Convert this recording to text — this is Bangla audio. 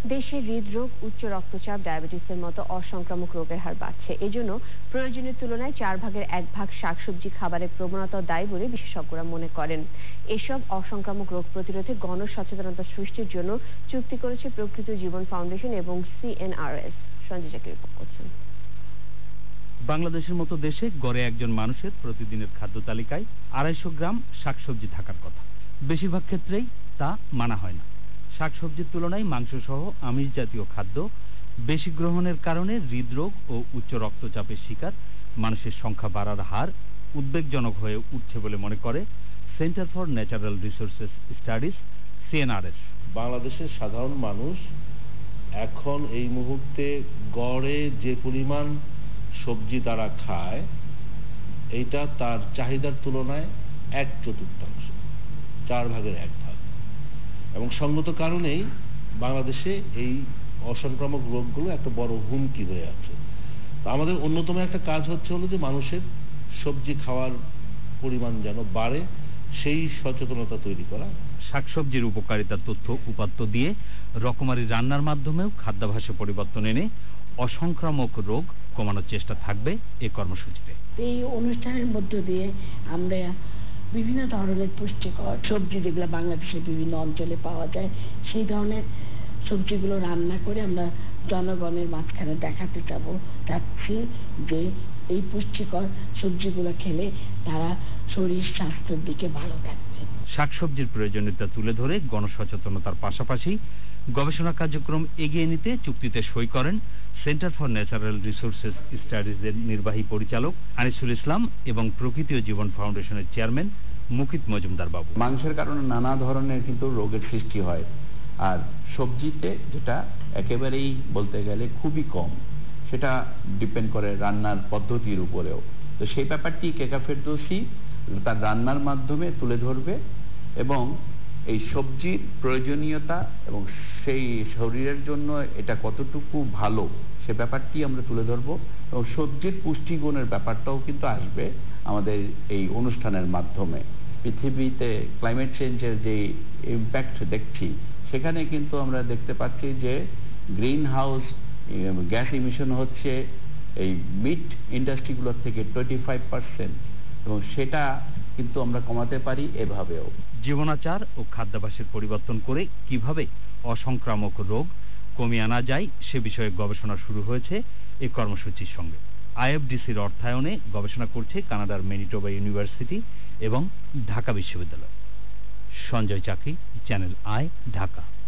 দেশে হৃদরোগ, উচ্চ রক্তচাপ, ডায়াবেটিসের মতো অসংক্রামক রোগের হার বাড়ছে। এজন্য প্রয়োজনের তুলনায় 1/4 শাকসবজি খাবারের প্রবণতা দায়ী বলে বিশেষজ্ঞরা মনে করেন। এসব অসংক্রামক রোগ প্রতিরোধে গণসচেতনতা সৃষ্টির জন্য চুক্তি করেছে প্রকৃতি জীবন ফাউন্ডেশন এবং CNRS। সঞ্জয় জাকির রিপোর্ট করছেন। বাংলাদেশের মতো দেশে গড়ে একজন মানুষের প্রতিদিনের খাদ্য তালিকায় 250 গ্রাম শাকসবজি থাকার কথা। বেশিরভাগ ক্ষেত্রেই তা মানা হয় না। শাকসবজির তুলনায় মাংস সহ আমিষ জাতীয় খাদ্য বেশি গ্রহণের কারণে হৃদরোগ ও উচ্চ রক্তচাপের শিকার মানুষের সংখ্যা বাড়ার হার উদ্বেগজনক হয়ে উঠছে বলে মনে করে Centre for Natural Resources Studies CNRS। বাংলাদেশের সাধারণ মানুষ এখন এই মুহূর্তে গড়ে যে পরিমাণ সবজি তারা খায়, এইটা তার চাহিদার তুলনায় 1/4, 1/4 এবং সঙ্গত কারণেই বাংলাদেশে এই অসংক্রামক রোগগুলো একটা বড় হুমকি হয়ে আছে। তো আমাদের অন্যতম একটা কাজ হলো যে মানুষের সবজি খাওয়ার পরিমাণ যেন বাড়ে, সেই সচেতনতা তৈরি করা। শাকসবজির উপকারিতার তথ্য উপাত্ত দিয়ে রকমারি রান্নার মাধ্যমেও খাদ্যাভ্যাসে পরিবর্তন এনে অসংক্রামক রোগ কমানোর চেষ্টা থাকবে এই কর্মসূচিতে। এই অনুষ্ঠানের মধ্য দিয়ে আমরা বিভিন্ন ধরনের পুষ্টিকর সবজি যেগুলো বাংলাদেশের বিভিন্ন অঞ্চলে পাওয়া যায়, সেই ধরনের সবজিগুলো রান্না করে আমরা জনগণের মাঝখানে দেখাতে চাচ্ছি যে এই পুষ্টিকর সবজিগুলো খেলে তারা শরীর স্বাস্থ্যের দিকে ভালো থাকবে। শাকসবজির প্রয়োজনীয়তা তুলে ধরে গণসচেতনতার পাশাপাশি গবেষণা কার্যক্রম এগিয়ে নিতে চুক্তিতে সই করেন সেন্টার ফর ন্যাচারাল রিসোর্সেস স্টাডিজের নির্বাহী পরিচালক আনিসুল ইসলাম এবং প্রকৃতি ও জীবন ফাউন্ডেশনের চেয়ারম্যান মুকিত মজুমদার বাবু। মাংসের কারণে নানা ধরনের কিন্তু রোগের সৃষ্টি হয়, আর সবজিতে যেটা একেবারেই বলতে গেলে খুবই কম, সেটা ডিপেন্ড করে রান্নার পদ্ধতির উপরেও। তো সেই ব্যাপারটি কেকা ফেরদৌসী তার রান্নার মাধ্যমে তুলে ধরবে এবং এই সবজির প্রয়োজনীয়তা এবং সেই শরীরের জন্য এটা কতটুকু ভালো সে ব্যাপারটি আমরা তুলে ধরবো, এবং সবজির পুষ্টিগুণের ব্যাপারটাও কিন্তু আসবে আমাদের এই অনুষ্ঠানের মাধ্যমে। পৃথিবীতে ক্লাইমেট চেঞ্জের যে ইম্প্যাক্ট দেখছি, সেখানে কিন্তু আমরা দেখতে পাচ্ছি যে গ্রিন হাউস গ্যাস ইমিশন হচ্ছে এই মিট ইন্ডাস্ট্রিগুলোর থেকে 25%, এবং সেটা কিন্তু আমরা কমাতে পারি এভাবেও। জীবনাচার ও খাদ্যাভ্যাসের পরিবর্তন করে কিভাবে অসংক্রামক রোগ কমিয়ে আনা যায় সে বিষয়ে গবেষণা শুরু হয়েছে এই কর্মসূচির সঙ্গে। IFDCর অর্থায়নে গবেষণা করছে কানাডার ম্যানিটোবা ইউনিভার্সিটি এবং ঢাকা বিশ্ববিদ্যালয়। সঞ্জয় চাকি, চ্যানেল আই, ঢাকা।